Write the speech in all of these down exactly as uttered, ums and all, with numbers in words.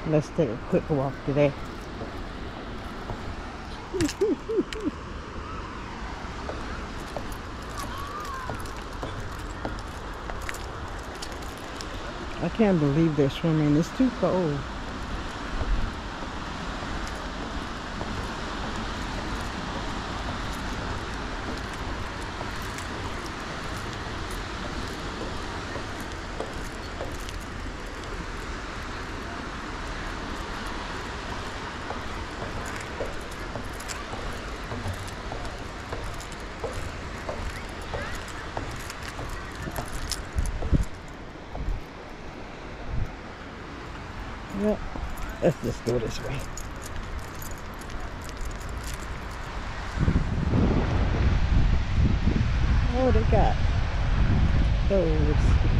Let's take a quick walk today. I can't believe they're swimming. It's too cold. Yep. Let's just go this way. Oh, they got those.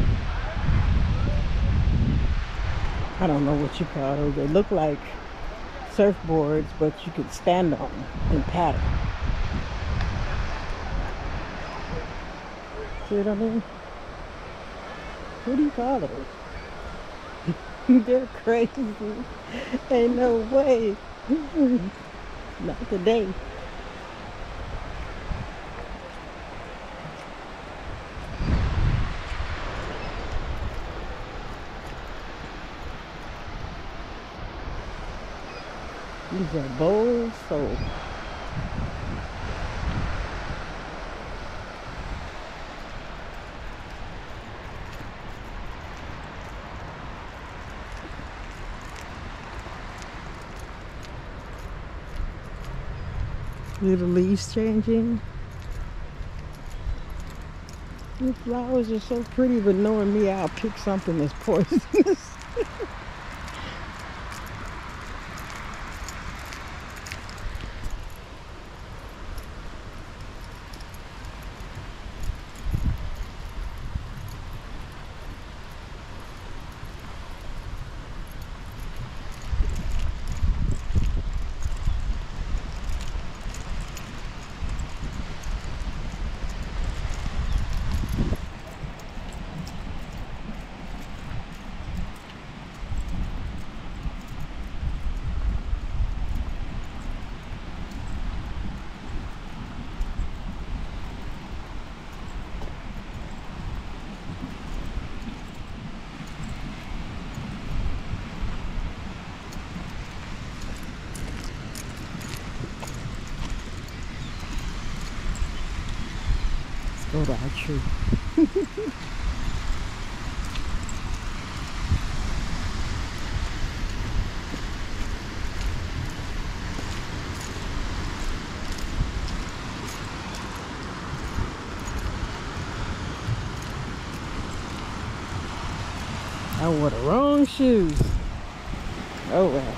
I don't know what you call those. They look like surfboards, but you could stand on them and paddle. See what I mean? What do you call those? They're crazy. Ain't no way. Not today. These are bold souls. See the leaves changing. The flowers are so pretty, but knowing me, I'll pick something that's poisonous. Go to our tree. I wore the wrong shoes. Oh well.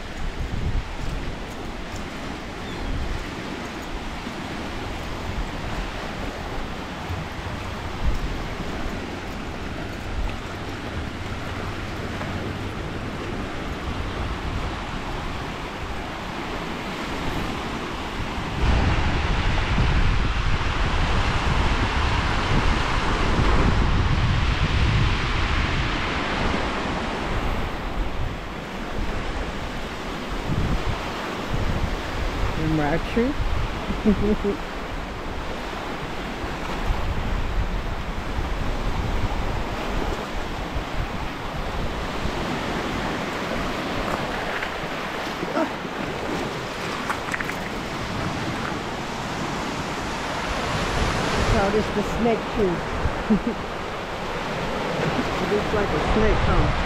My tree. Oh, this is the snake tree. It looks like a snake, huh?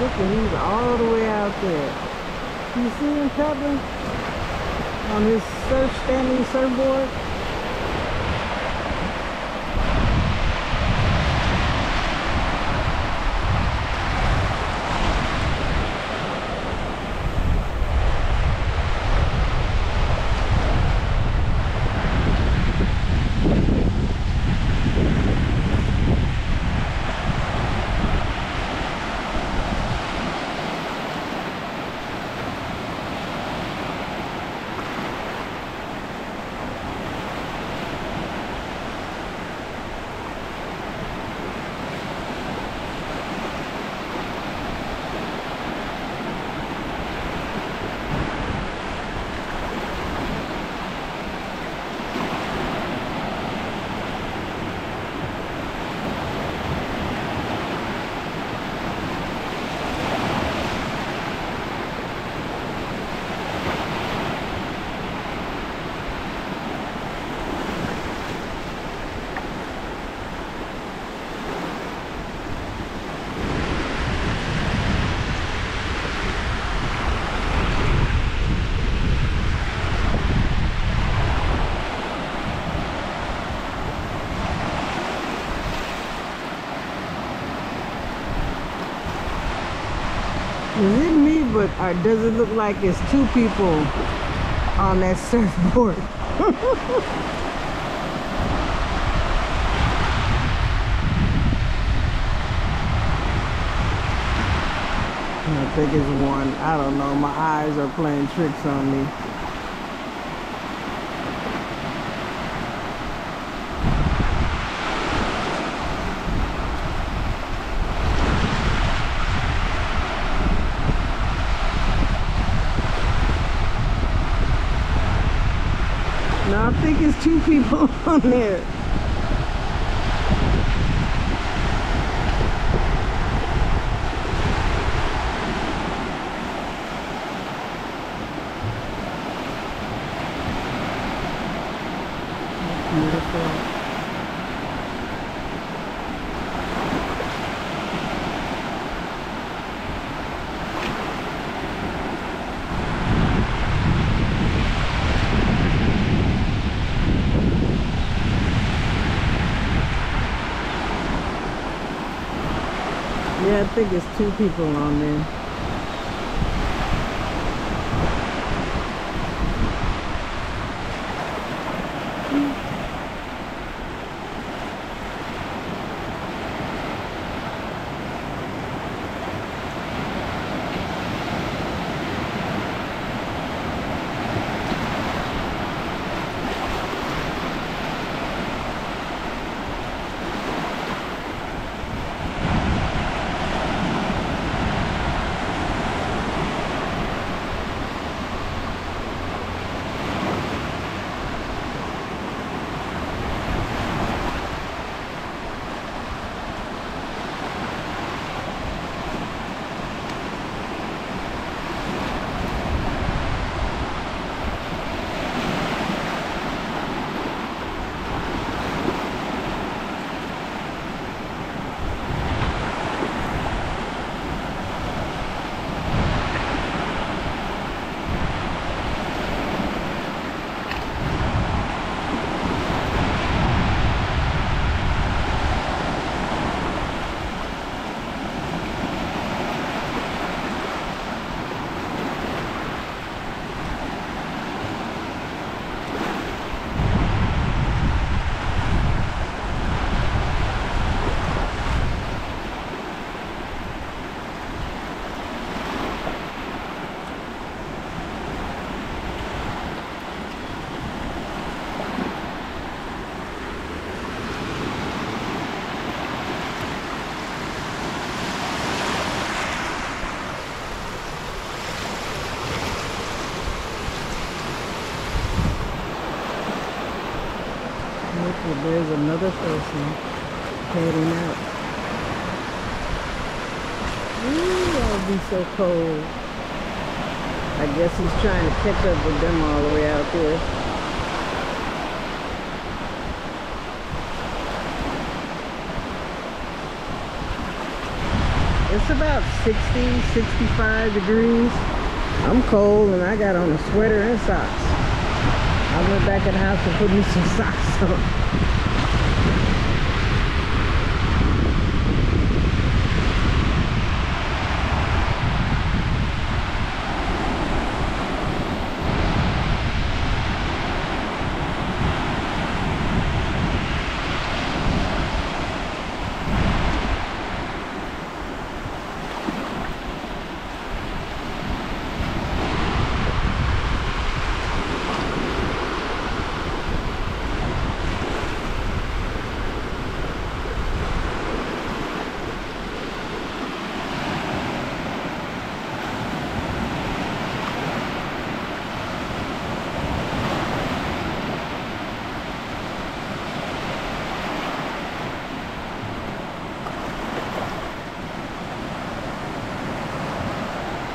Look, and he's all the way out there. You see him pedaling on his surf standing surfboard? Is it me, but or does it look like it's two people on that surfboard? I think it's one. I don't know. My eyes are playing tricks on me. No, I think it's two people on there. Beautiful. Yeah, I think it's two people on there. Look, there's another person heading out. Ooh, that would be so cold. I guess he's trying to catch up with them all the way out there. It's about sixty, sixty-five degrees. I'm cold and I got on a sweater and socks. I went back in the house and put me some socks on.